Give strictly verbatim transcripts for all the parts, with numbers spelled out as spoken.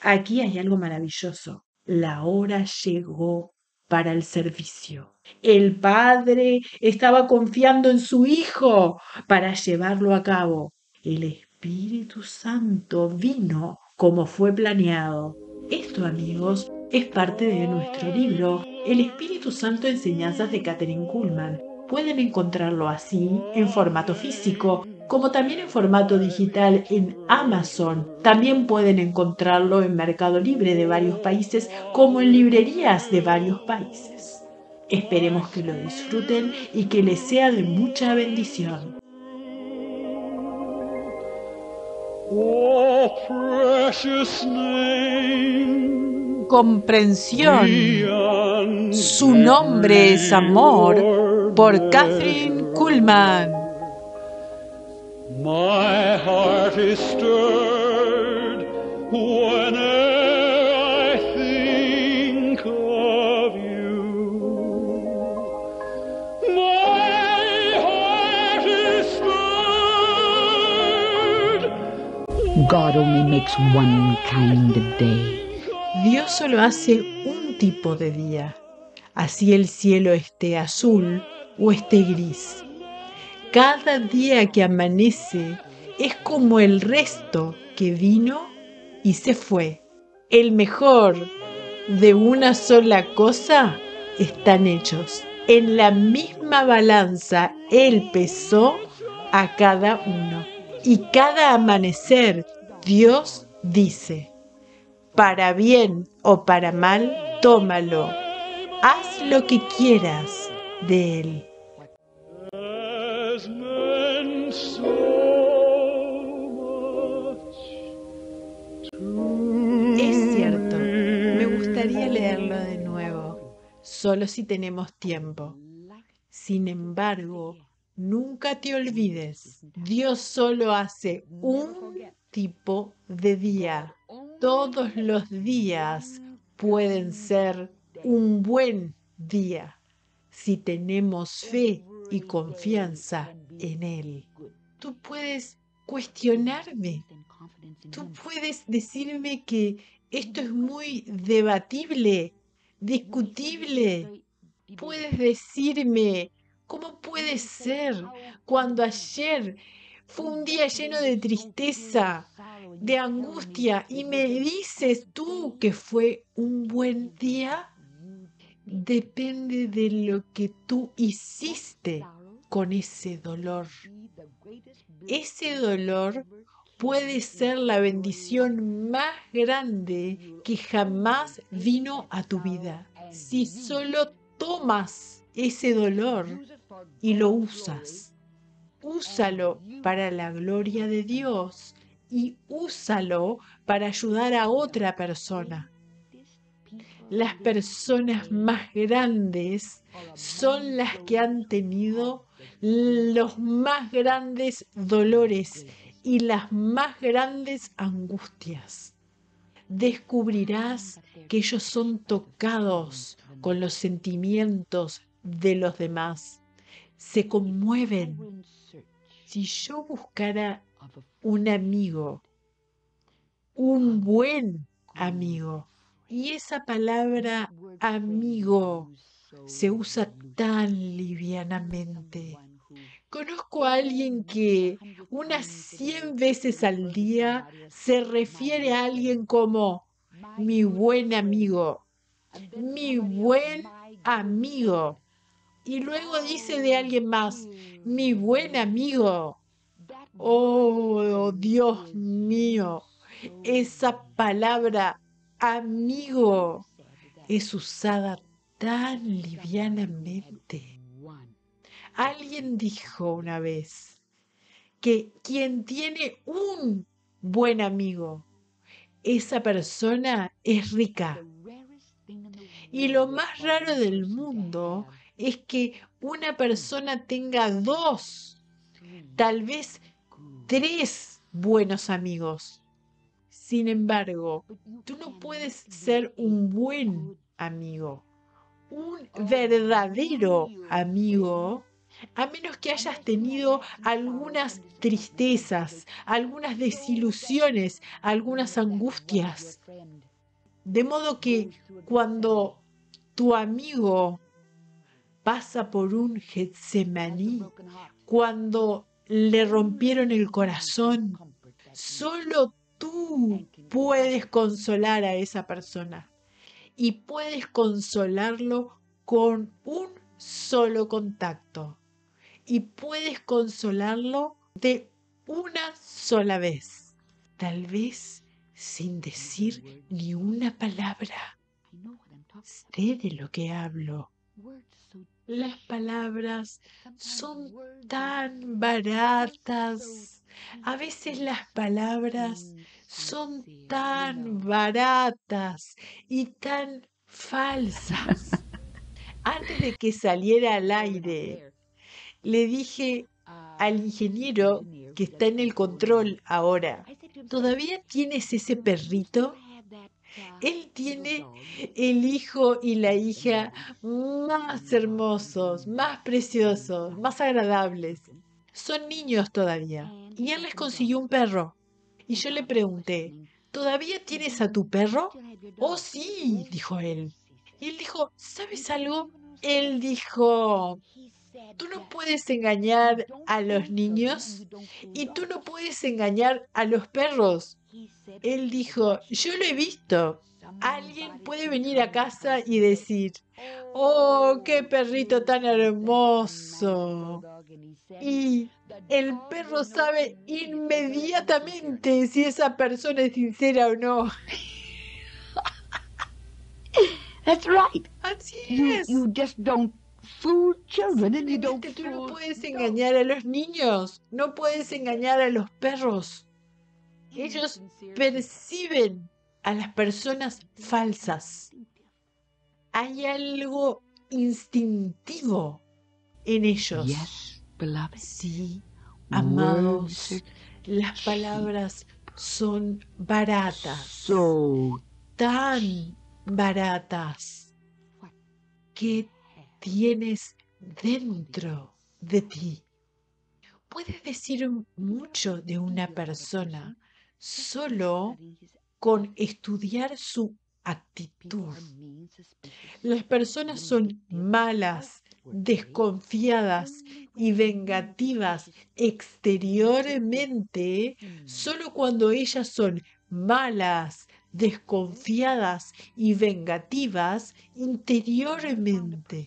Aquí hay algo maravilloso. La hora llegó para el servicio. El padre estaba confiando en su hijo para llevarlo a cabo. El Espíritu Santo vino como fue planeado. Esto, amigos, es parte de nuestro libro, El Espíritu Santo, Enseñanzas de Katherine Kuhlman. Pueden encontrarlo así, en formato físico, como también en formato digital en Amazon. También pueden encontrarlo en Mercado Libre de varios países, como en librerías de varios países. Esperemos que lo disfruten y que les sea de mucha bendición. Oh, precious name, Comprensión. Su nombre es amor, por Katherine Kuhlman. My heart is stirred whenever I think of you. My heart is stirred. God only makes one kind of day. Dios solo hace un tipo de día, así el cielo esté azul o esté gris. Cada día que amanece es como el resto que vino y se fue. El mejor de una sola cosa están hechos. En la misma balanza Él pesó a cada uno. Y cada amanecer Dios dice: para bien o para mal, tómalo. Haz lo que quieras de él. Has meant so much to Es cierto, me gustaría me. leerlo de nuevo, solo si tenemos tiempo. Sin embargo, nunca te olvides, Dios solo hace un tipo de día. Todos los días pueden ser un buen día si tenemos fe y confianza en Él. Tú puedes cuestionarme, tú puedes decirme que esto es muy debatible, discutible. Puedes decirme, ¿cómo puede ser cuando ayer fue un día lleno de tristeza, de angustia, y me dices tú que fue un buen día? Depende de lo que tú hiciste con ese dolor. Ese dolor puede ser la bendición más grande que jamás vino a tu vida. Si solo tomas ese dolor y lo usas, úsalo para la gloria de Dios y úsalo para ayudar a otra persona. Las personas más grandes son las que han tenido los más grandes dolores y las más grandes angustias. Descubrirás que ellos son tocados con los sentimientos de los demás. Se conmueven. Si yo buscara un amigo, un buen amigo, y esa palabra amigo se usa tan livianamente. Conozco a alguien que unas cien veces al día se refiere a alguien como mi buen amigo, mi buen amigo. Y luego dice de alguien más, mi buen amigo. Oh, Dios mío, esa palabra amigo es usada tan livianamente. Alguien dijo una vez que quien tiene un buen amigo, esa persona es rica. Y lo más raro del mundo es que una persona tenga dos, tal vez tres buenos amigos. Sin embargo, tú no puedes ser un buen amigo, un verdadero amigo, a menos que hayas tenido algunas tristezas, algunas desilusiones, algunas angustias. De modo que cuando tu amigo pasa por un Getsemaní, cuando le rompieron el corazón, solo tú puedes consolar a esa persona y puedes consolarlo con un solo contacto y puedes consolarlo de una sola vez, tal vez sin decir ni una palabra. Sé de lo que hablo. Las palabras son tan baratas. A veces las palabras son tan baratas y tan falsas. Antes de que saliera al aire, le dije al ingeniero que está en el control ahora, ¿todavía tienes ese perrito? Él tiene el hijo y la hija más hermosos, más preciosos, más agradables. Son niños todavía. Y él les consiguió un perro. Y yo le pregunté, ¿todavía tienes a tu perro? Oh, sí, dijo él. Y él dijo, ¿sabes algo? Él dijo, tú no puedes engañar a los niños y tú no puedes engañar a los perros. Él dijo, yo lo he visto. Alguien puede venir a casa y decir, oh, qué perrito tan hermoso. Y el perro sabe inmediatamente si esa persona es sincera o no. That's right. Así You, es. you just don't fool children and you don't Simplemente tú no fool puedes dogs. engañar a los niños, no puedes engañar a los perros. Ellos perciben a las personas falsas. Hay algo instintivo en ellos. Yes, beloved. Sí, Words amados, are las palabras son baratas, so tan baratas que tienes dentro de ti. Puedes decir mucho de una persona solo con estudiar su actitud. Las personas son malas, desconfiadas y vengativas exteriormente solo cuando ellas son malas, desconfiadas y vengativas interiormente.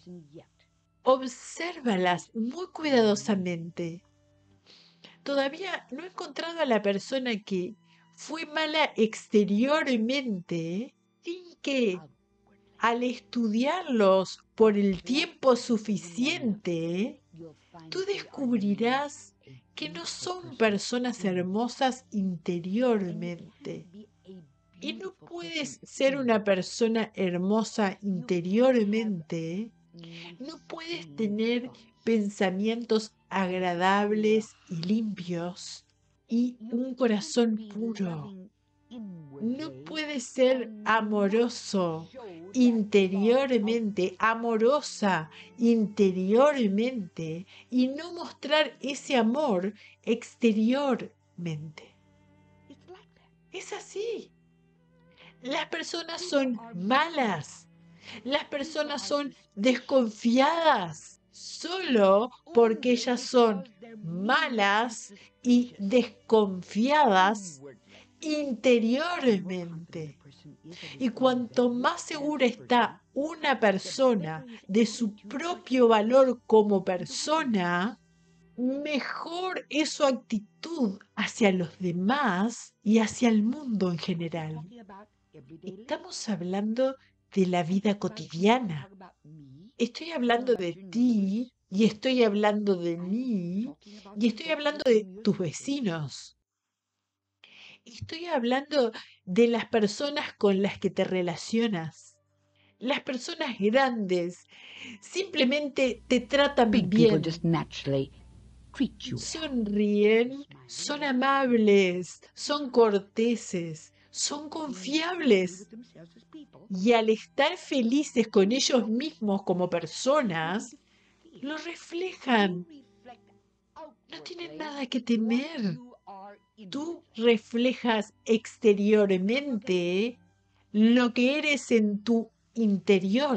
Obsérvalas muy cuidadosamente. Todavía no he encontrado a la persona que fue mala exteriormente sin que, al estudiarlos por el tiempo suficiente, tú descubrirás que no son personas hermosas interiormente. Y no puedes ser una persona hermosa interiormente, no puedes tener pensamientos agradables y limpios y un corazón puro. No puedes ser amoroso interiormente, amorosa interiormente y no mostrar ese amor exteriormente. Es así. Las personas son malas. Las personas son desconfiadas solo porque ellas son malas y desconfiadas interiormente. Y cuanto más segura está una persona de su propio valor como persona, mejor es su actitud hacia los demás y hacia el mundo en general. Estamos hablando de la vida cotidiana. Estoy hablando de ti y estoy hablando de mí y estoy hablando de tus vecinos. Estoy hablando de las personas con las que te relacionas. Las personas grandes simplemente te tratan big people bien. just naturally treat you well. Sonríen, son amables, son corteses, son confiables. Y al estar felices con ellos mismos como personas, lo reflejan. No tienen nada que temer. Tú reflejas exteriormente lo que eres en tu interior.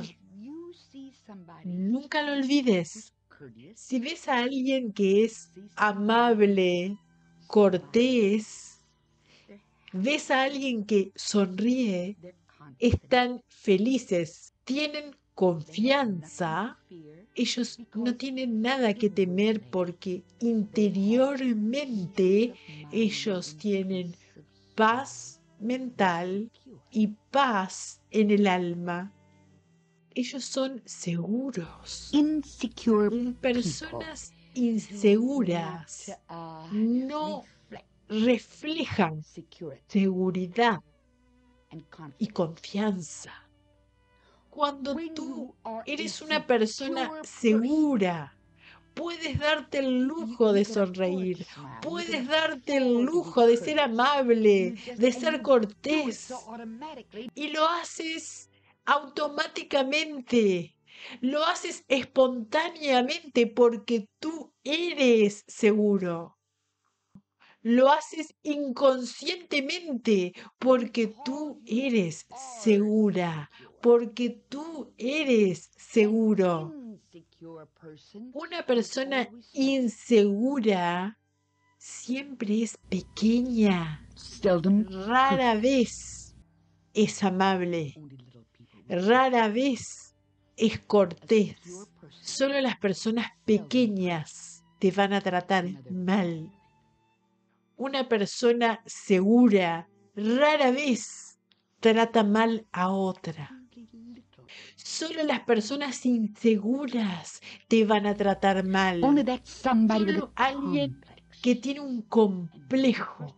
Nunca lo olvides. Si ves a alguien que es amable, cortés, ves a alguien que sonríe, están felices, tienen confianza, ellos no tienen nada que temer porque interiormente ellos tienen paz mental y paz en el alma. Ellos son seguros. Insecure Personas inseguras no reflejan seguridad y confianza. Cuando tú eres una persona segura, puedes darte el lujo de sonreír, puedes darte el lujo de ser amable, de ser cortés, y lo haces automáticamente, lo haces espontáneamente porque tú eres seguro. Lo haces inconscientemente porque tú eres segura, porque tú eres seguro. Una persona insegura siempre es pequeña, rara vez es amable, rara vez es cortés. Solo las personas pequeñas te van a tratar mal. Una persona segura rara vez trata mal a otra. Solo las personas inseguras te van a tratar mal. Solo alguien que tiene un complejo.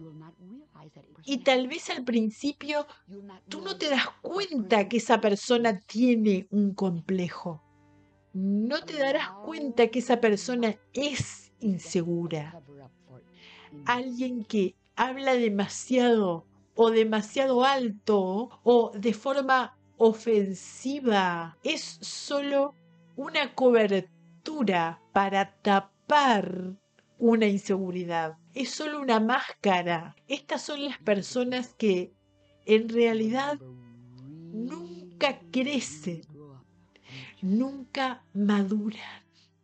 Y tal vez al principio tú no te das cuenta que esa persona tiene un complejo. No te darás cuenta que esa persona es insegura. Alguien que habla demasiado o demasiado alto o de forma ofensiva es solo una cobertura para tapar una inseguridad. Es solo una máscara. Estas son las personas que en realidad nunca crecen, nunca maduran.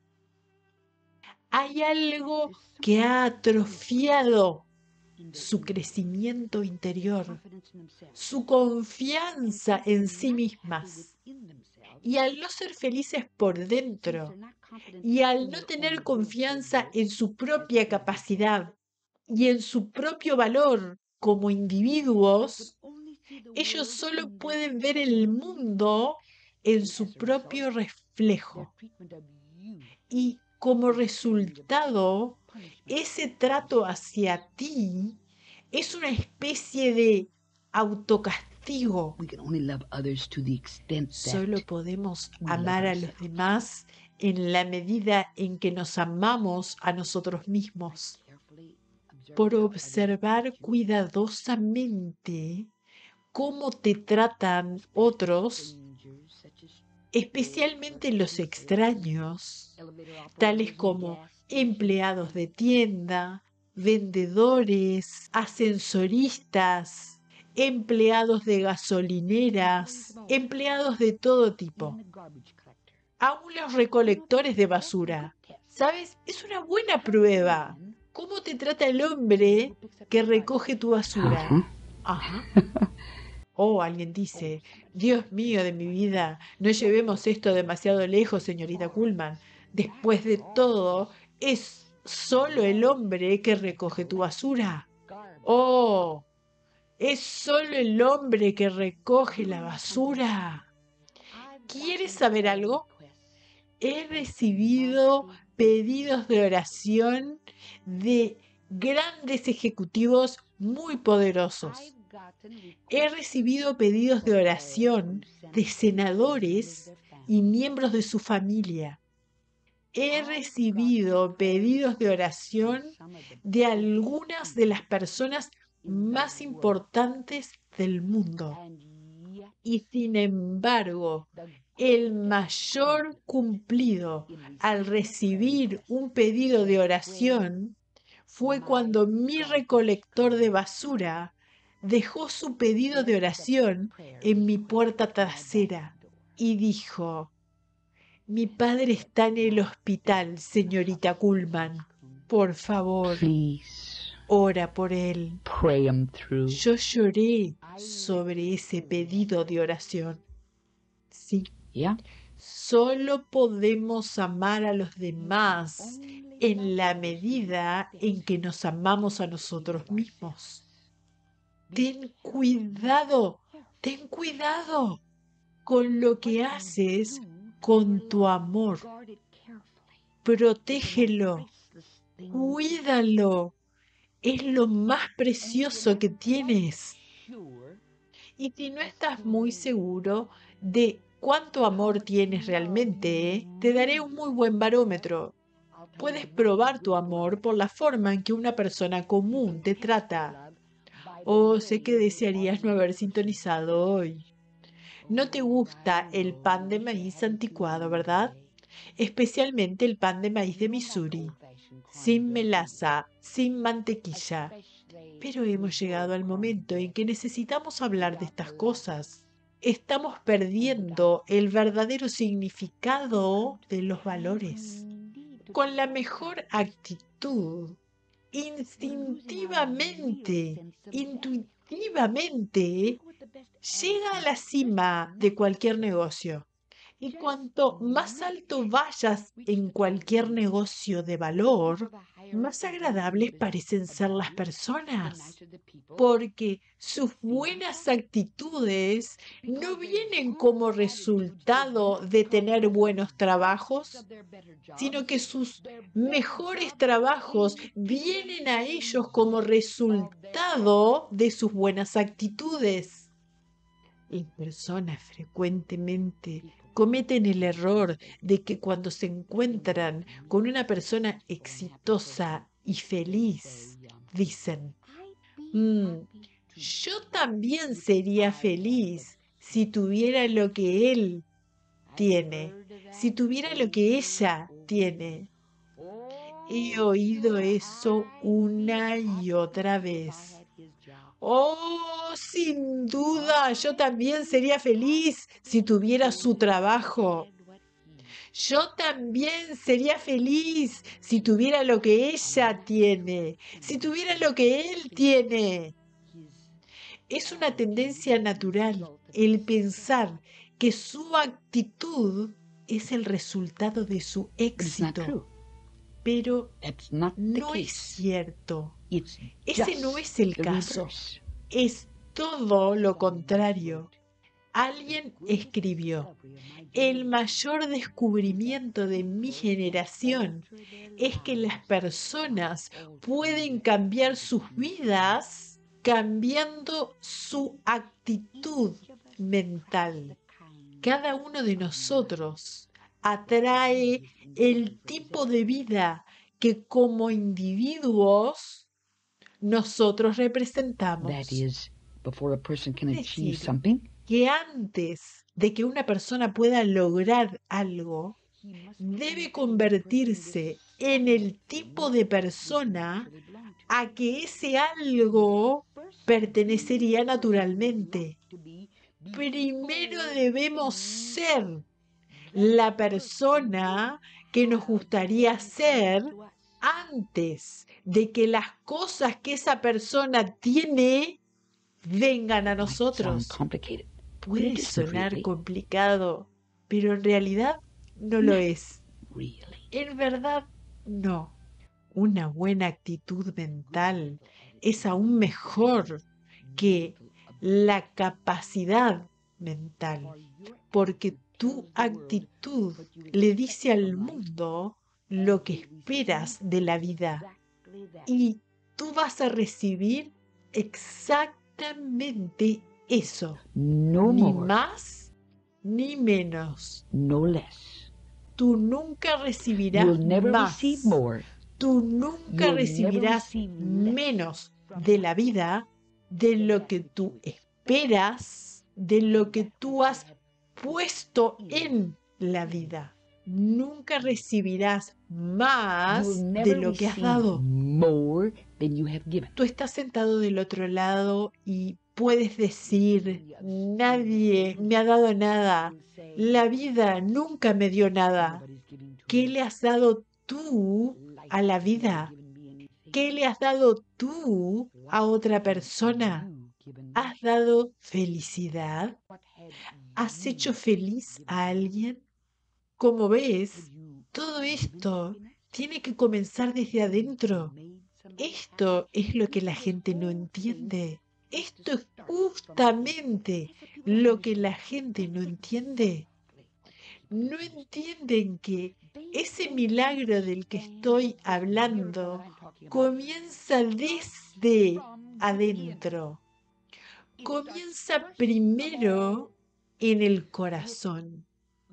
Hay algo que ha atrofiado su crecimiento interior, su confianza en sí mismas. Y al no ser felices por dentro, y al no tener confianza en su propia capacidad y en su propio valor como individuos, ellos solo pueden ver el mundo en su propio reflejo. Y como resultado, ese trato hacia ti es una especie de autocastigo. Solo podemos amar a los demás en la medida en que nos amamos a nosotros mismos. Por observar cuidadosamente cómo te tratan otros, especialmente los extraños, tales como empleados de tienda, vendedores, ascensoristas, empleados de gasolineras, empleados de todo tipo, aún los recolectores de basura. ¿Sabes? Es una buena prueba. ¿Cómo te trata el hombre que recoge tu basura? Ajá. Oh, alguien dice, Dios mío de mi vida, no llevemos esto demasiado lejos, señorita Kuhlman. Después de todo, es solo el hombre que recoge tu basura. Oh, es solo el hombre que recoge la basura. ¿Quieres saber algo? He recibido pedidos de oración de grandes ejecutivos muy poderosos. He recibido pedidos de oración de senadores y miembros de su familia. He recibido pedidos de oración de algunas de las personas más importantes del mundo. Y sin embargo, el mayor cumplido al recibir un pedido de oración fue cuando mi recolector de basura dejó su pedido de oración en mi puerta trasera y dijo: mi padre está en el hospital, señorita Kuhlman. Por favor, Please ora por él. pray him through. Yo lloré sobre ese pedido de oración. Sí, Yeah. solo podemos amar a los demás en la medida en que nos amamos a nosotros mismos. Ten cuidado, ten cuidado con lo que haces con tu amor. Protégelo, cuídalo. Es lo más precioso que tienes. Y si no estás muy seguro de cuánto amor tienes realmente, ¿eh? te daré un muy buen barómetro. Puedes probar tu amor por la forma en que una persona común te trata. Oh, sé que desearías no haber sintonizado hoy. No te gusta el pan de maíz anticuado, ¿verdad? Especialmente el pan de maíz de Missouri, sin melaza, sin mantequilla. Pero hemos llegado al momento en que necesitamos hablar de estas cosas. Estamos perdiendo el verdadero significado de los valores. Con la mejor actitud, instintivamente, intuitivamente, llega a la cima de cualquier negocio. Y cuanto más alto vayas en cualquier negocio de valor, más agradables parecen ser las personas, porque sus buenas actitudes no vienen como resultado de tener buenos trabajos, sino que sus mejores trabajos vienen a ellos como resultado de sus buenas actitudes. Las personas frecuentemente cometen el error de que cuando se encuentran con una persona exitosa y feliz, dicen: "Mm, yo también sería feliz si tuviera lo que él tiene, si tuviera lo que ella tiene". He oído eso una y otra vez. Oh, sin duda, yo también sería feliz si tuviera su trabajo. Yo también sería feliz si tuviera lo que ella tiene, si tuviera lo que él tiene. Es una tendencia natural el pensar que su actitud es el resultado de su But it's not éxito. true. Pero That's not the no es case. cierto. It's Ese just no es el the caso. reverse. Es todo lo contrario. Alguien escribió: el mayor descubrimiento de mi generación es que las personas pueden cambiar sus vidas cambiando su actitud mental. Cada uno de nosotros atrae el tipo de vida que como individuos nosotros representamos. That is, before a person can Es achieve decir, something, que antes de que una persona pueda lograr algo, debe convertirse en el tipo de persona a que ese algo pertenecería naturalmente. Primero debemos ser la persona que nos gustaría ser antes de que las cosas que esa persona tiene vengan a might sound nosotros. complicated. Puede It isn't sonar really. complicado, pero en realidad no lo es. Really. En verdad, no. Una buena actitud mental es aún mejor que la capacidad mental, porque tu actitud le dice al mundo lo que esperas de la vida y tú vas a recibir exactamente eso, No ni more, más ni menos. no less. Tú nunca recibirás You'll never más. receive more. Tú nunca You'll never recibirás receive less menos de la vida de lo que tú esperas de lo que tú has puesto en la vida. Nunca recibirás más You'll de never lo que has receive dado. more than you have given. Tú estás sentado del otro lado y puedes decir, nadie me ha dado nada. La vida nunca me dio nada. ¿Qué le has dado tú a la vida? ¿Qué le has dado tú a otra persona? ¿Has dado felicidad? ¿Has hecho feliz a alguien? Como ves, todo esto tiene que comenzar desde adentro. Esto es lo que la gente no entiende. Esto es justamente lo que la gente no entiende. No entienden que ese milagro del que estoy hablando comienza desde adentro. Comienza primero en el corazón.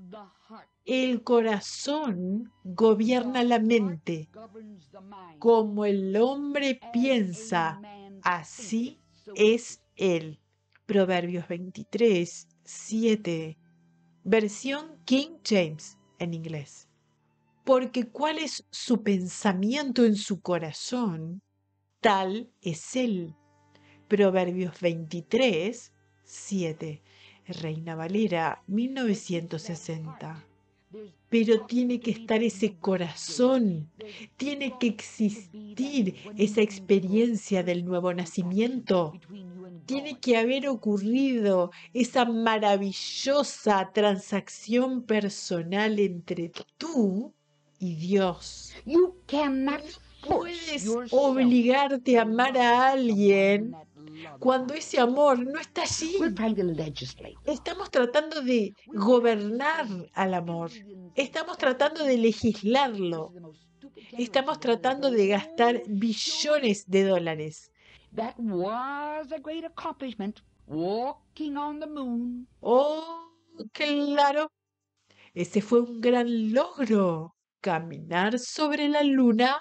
El corazón gobierna la mente. Como el hombre piensa, así es él. Proverbios veintitrés, siete. Versión King James en inglés. Porque cuál es su pensamiento en su corazón, tal es él. Proverbios veintitrés, siete. Reina Valera, mil novecientos sesenta. Pero tiene que estar ese corazón, tiene que existir esa experiencia del nuevo nacimiento, tiene que haber ocurrido esa maravillosa transacción personal entre tú y Dios. You cannot Puedes obligarte a amar a alguien cuando ese amor no está allí. We're trying to legislate. Estamos tratando de gobernar al amor. Estamos tratando de legislarlo. Estamos tratando de gastar billones de dólares. That was a great accomplishment. Walking on the moon. Oh, claro. Ese fue un gran logro. Caminar sobre la luna.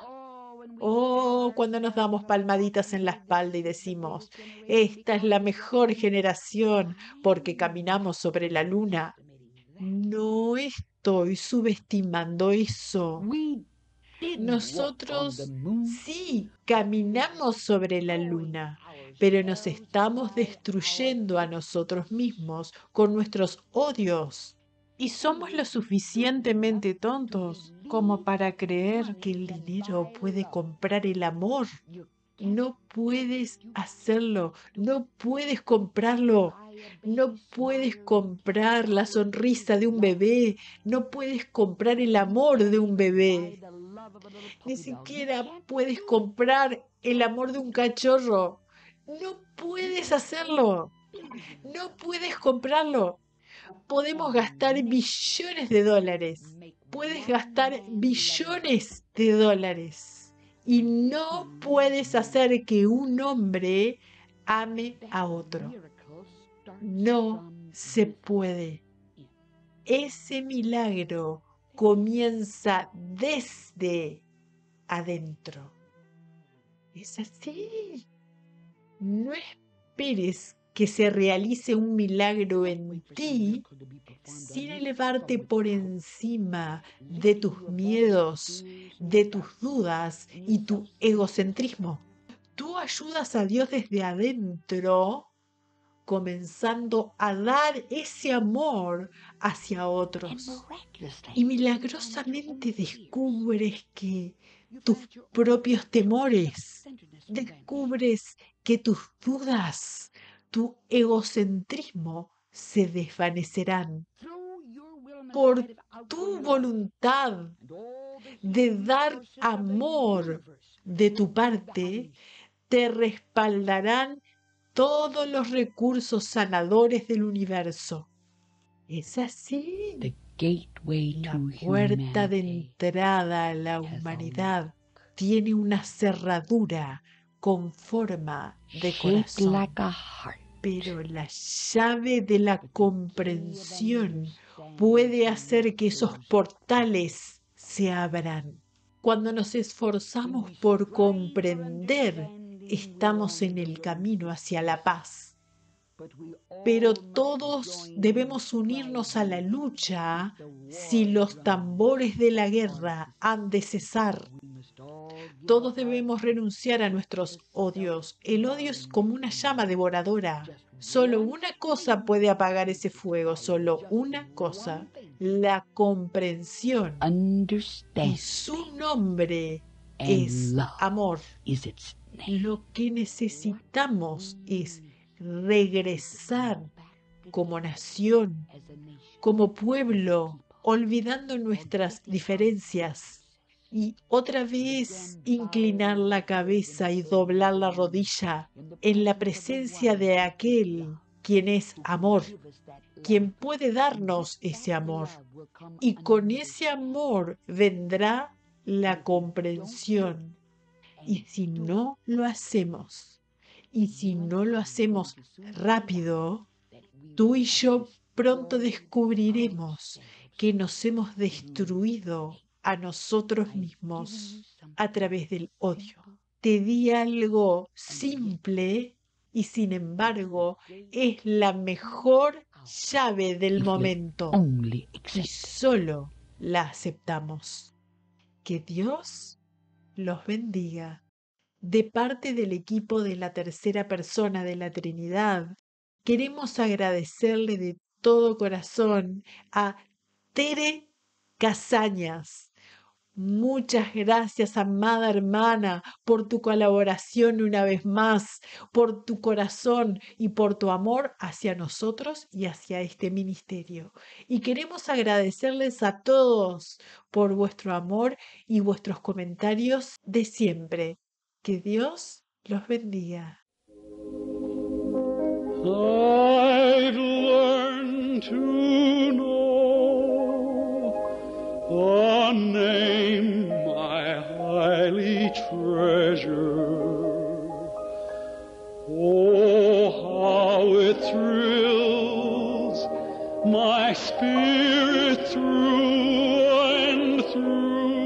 Oh, cuando nos damos palmaditas en la espalda y decimos, esta es la mejor generación porque caminamos sobre la luna. No estoy subestimando eso. We did walk on Nosotros the moon. sí caminamos sobre la luna, pero nos estamos destruyendo a nosotros mismos con nuestros odios. Y somos lo suficientemente tontos como para creer que el dinero puede comprar el amor. No puedes hacerlo, no puedes comprarlo, no puedes comprar la sonrisa de un bebé, no puedes comprar el amor de un bebé, ni siquiera puedes comprar el amor de un cachorro. No puedes hacerlo, no puedes comprarlo. Podemos gastar billones de dólares, puedes gastar billones de dólares y no puedes hacer que un hombre ame a otro. No se puede. Ese milagro comienza desde adentro. Es así. No esperes que se realice un milagro en ti sin elevarte por encima de tus miedos, de tus dudas y tu egocentrismo. Tú ayudas a Dios desde adentro, comenzando a dar ese amor hacia otros. Y milagrosamente descubres que tus propios temores, descubres que tus dudas, tu egocentrismo se desvanecerán por tu voluntad de dar amor de tu parte. Te respaldarán todos los recursos sanadores del universo. Es así. The gateway La to puerta de humanity. entrada a la humanidad tiene una cerradura con forma de Shaped corazón, like a heart. pero la llave de la comprensión puede hacer que esos portales se abran. Cuando nos esforzamos por comprender, estamos en el camino hacia la paz. pero todos debemos unirnos a la lucha si los tambores de la guerra han de cesar. Todos debemos renunciar a nuestros odios. El odio es como una llama devoradora. Solo una cosa puede apagar ese fuego, solo una cosa: la comprensión. Y su nombre es amor. Lo que necesitamos es regresar como nación, como pueblo, olvidando nuestras diferencias, y otra vez inclinar la cabeza y doblar la rodilla en la presencia de aquel quien es amor, quien puede darnos ese amor. Y con ese amor vendrá la comprensión. Y si no lo hacemos, y si no lo hacemos rápido, tú y yo pronto descubriremos que nos hemos destruido a nosotros mismos a través del odio. Te di algo simple y sin embargo es la mejor llave del momento y solo la aceptamos. Que Dios los bendiga. De parte del equipo de la tercera persona de la Trinidad, queremos agradecerle de todo corazón a Tere Casañas. Muchas gracias, amada hermana, por tu colaboración una vez más, por tu corazón y por tu amor hacia nosotros y hacia este ministerio. Y queremos agradecerles a todos por vuestro amor y vuestros comentarios de siempre. Que Dios los bendiga. I've learned to know the name I highly treasure. Oh, how it thrills my spirit through and through.